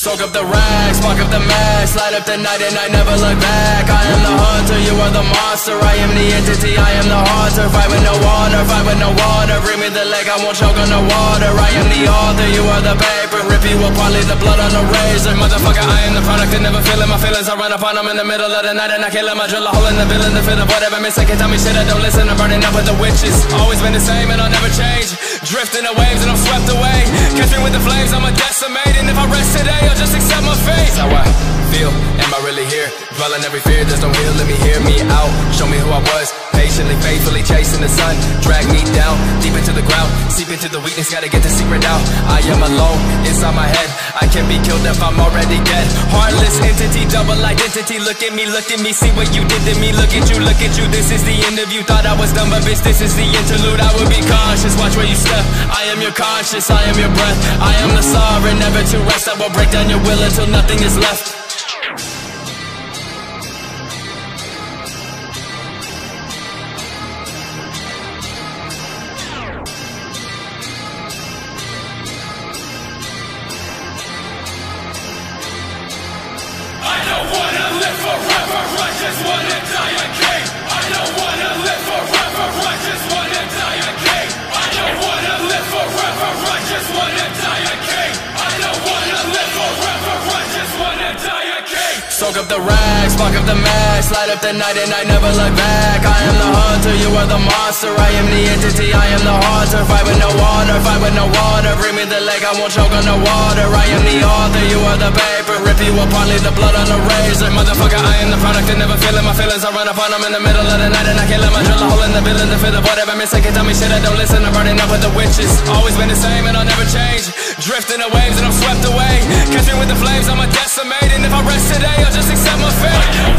Soak up the rags, spark up the mask, light up the night and I never look back. I am the hunter, you are the monster. I am the entity, I am the haunter. Fight with no water, fight with no water. Bring me the leg, I won't choke on the water. I am the author, you are the paper. Rip you apart, leave the blood on the razor. Motherfucker, I am the product and never feeling my feelings. I run upon them in the middle of the night and I kill them. I drill a hole in the villain, the fit of whatever missing. Can tell me shit, I don't listen. I'm burning up with the witches. Always been the same and I'll never change. Drifting the waves and I'm swept away. Catch me with the flames, I'ma decimate. And if I rest today, I'll just accept my fate. How I feel, am I really here? Dwelling every fear, there's no heal, let me hear me out. Show me who I was, patiently, faithfully chasing the sun. Drag me down, deep into the ground. Seep into the weakness, gotta get the secret out. I am alone, inside my head. I can be killed if I'm already dead. Heartless entity, double identity. Look at me, see what you did to me. Look at you, this is the end of you. Thought I was done, but bitch, this is the interlude. I would be cautious, watch where you step. I am your conscience, I am your breath. I am the sovereign, never to rest. I will break down your will until nothing is left. I don't wanna live forever, I just wanna die a king. I don't wanna live forever, I just wanna die a king. I don't wanna live forever, I just wanna die a king. I don't wanna live forever, I just wanna die a king. Soak up the rags, spark up the mask, light up the night and I never look back. I am the hunter, you are the monster. I am the entity, I am the haunter. Fight with no water, fight with no water. Bring me the leg, I won't choke on the water. I am the author, you are the paper. Rip you apart, leave the blood on the razor. Motherfucker, I am the product and never feeling my feelings. I run upon them in the middle of the night and I kill them. I drill a hole in the villain, the fit of whatever missing. Can tell me shit, I don't listen. I'm burning up with the witches. Always been the same and I'll never change. Drifting the waves and I'm swept away. Catch me with the flames, I'ma decimate. And if I rest today, I'll just accept my fate.